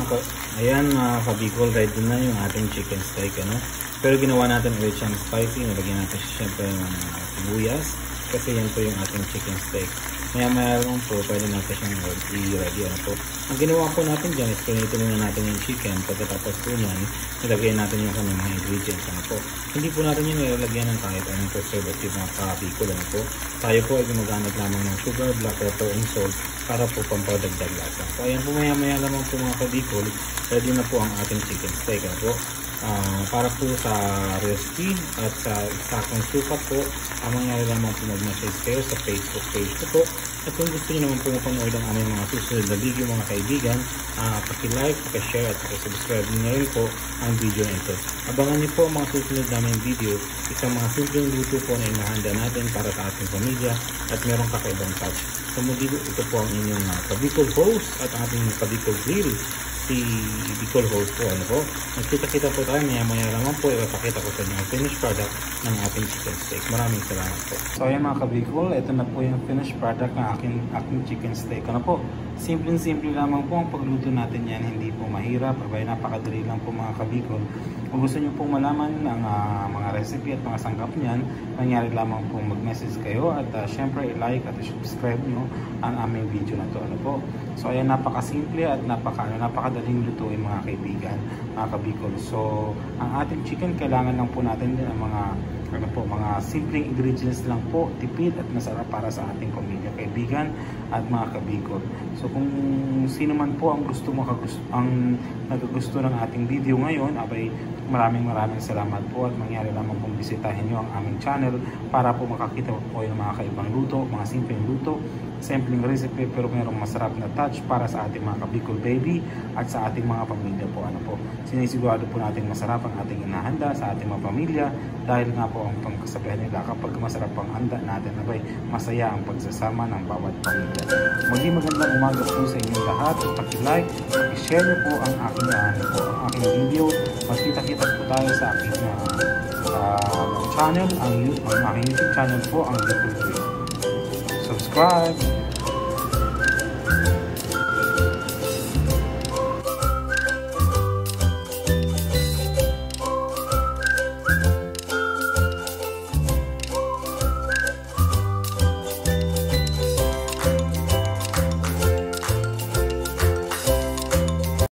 po. Ayan mga kabikol, ready na yung ating chicken steak, ano. Pero ginawa natin ulit siyang spicy. Nilagyan natin syempre ng sibuyas. Kasi yan po yung ating chicken steak. Maya lang po, pwede natin siyang i-ready, ano po. Ang ginawa po natin dyan is pinito muna natin yung chicken. Pagkatapos po yan, nilagyan natin yung kanyang mga ingredients, ano po. Hindi po natin yung nilalagyan ng kahit anong preservative mga kabikol, ano po. Tayo po ay gumagamit lamang ng sugar, black pepper, and salt para po pampadagdag lasa. So ayan po, maya lamang po mga kabikol, ready na po ang ating chicken steak, ano po. Para po sa recipe at sa eksaktong sukat po, ang mangyari lamang po mag-message kayo sa Facebook page ko po. At kung gusto niyo naman po mapanood ang aming mga susunod na video mga kaibigan, paki-like, paki-share at paki-subscribe niyo rin po ang video na ito. Abangan niyo po ang mga susunod namin video, isang mga simpleng luto po na inahanda natin para sa ating pamilya at merong kakaibang touch. So muli ito po ang inyong Kabicol host at ating Kabicol Grill, si Bicol host po, ano po. Magkita-kita po tayo, maya naman po ipapakita ko sa inyo ang finished product ng ating chicken steak. Maraming salamat po. So ayan mga kabicol, ito na po yung finished product ng aking chicken steak. Ano po, simple lamang po ang pagluto natin yan, hindi po mahirap, abay napakadali lang po mga kabicol. Kung gusto nyo pong malaman ang mga recipe at mga sangkap niyan, nangyari lamang po mag-message kayo at syempre i-like at i-subscribe nyo ang aming video na to, ano po. So ayan, napakasimple at napakadaling lutuin mga kaibigan, mga kabicol. So ang ating chicken, kailangan lang po natin din ang mga simpleng ingredients lang po, tipid at masarap para sa ating pamilya, kaibigan at mga kabicol. So kung sino man po ang nagagusto ng ating video ngayon, abay maraming salamat po at mangyari lamang pong bisitahin nyo ang aming channel para po makakita po yung mga kaibang luto, mga simpleng luto, simpleng recipe pero mayroong masarap na touch para sa ating mga kabicol baby at sa ating mga pamilya po, ano po. Sinisigurado po natin masarap ang ating inahanda sa ating mga pamilya dahil nga po ang pangkasabihan nila, kapag masarap ang handa natin, abay masaya ang pagsasama ng bawat pamilya. Magandang umaga po sa inyong lahat at paki-like, paki-share nyo po ang aking video. Magkita-kita po tayo sa aking channel, ang aking YouTube channel po, ang Bicol Grill. Subscribe!